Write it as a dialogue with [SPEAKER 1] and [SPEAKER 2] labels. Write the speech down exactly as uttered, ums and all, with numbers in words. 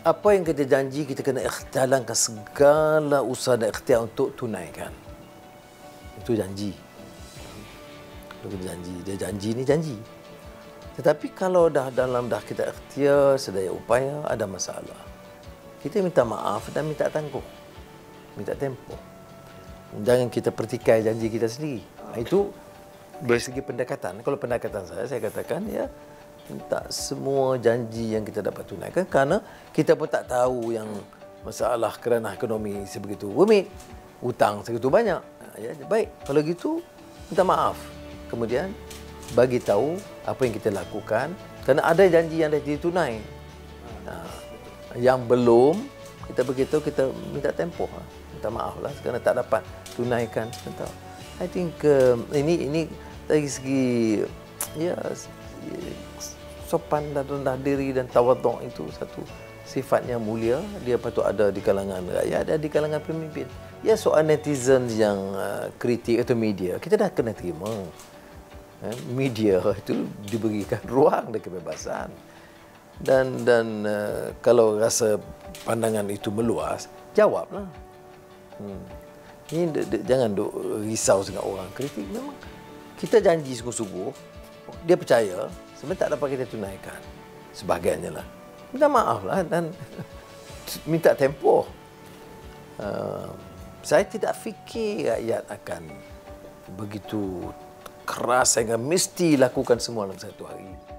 [SPEAKER 1] apa yang kita janji, kita kena jalankan segala usaha dan ikhtiar untuk tunaikan. Itu janji. Kalau kita janji, dia janji ni janji. Tetapi kalau dah dalam dah kita ikhtiar, sedaya upaya, ada masalah, kita minta maaf dan minta tangguh. Minta tempoh. Jangan kita pertikai janji kita sendiri. Itu dari segi pendekatan. Kalau pendekatan saya, saya katakan ya, minta semua janji yang kita dapat tunaikan, kerana kita pun tak tahu yang masalah kerana ekonomi sebegitu rumit, hutang sebegitu banyak. Ya, baik, kalau gitu minta maaf. Kemudian bagi tahu apa yang kita lakukan, kerana ada janji yang dah ditunai. Nah, yang belum, kita beritahu, kita minta tempoh, minta maaf lah kerana tak dapat tunaikan. I think uh, ini ini dari segi ya sopan dan rendah diri dan tawaduk itu satu sifat yang mulia. Dia patut ada di kalangan rakyat dan di kalangan pemimpin. Ya, soal netizen yang uh, kritik atau media, kita dah kena terima. Eh, media itu diberikan ruang dan kebebasan. Dan dan uh, kalau rasa pandangan itu meluas, jawablah. Hmm. Ini de, de, jangan duk risau dengan orang kritik. Memang kita janji sungguh-sungguh, dia percaya, sebenarnya tak dapat kita tunaikan sebahagiannya lah. Minta maaf lah dan minta tempoh. Uh, saya tidak fikir rakyat akan begitu keras sehingga mesti lakukan semua dalam satu hari.